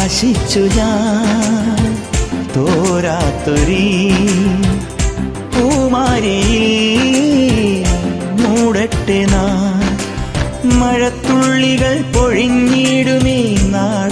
ആശിച്ചു ഞാൻ തോരാത്തൊരീ പൂമാരിയിൽ മൂടട്ടെ നാ മഴത്തുള്ളികൾ പൊഴിഞ്ഞിടുമീ നാൾ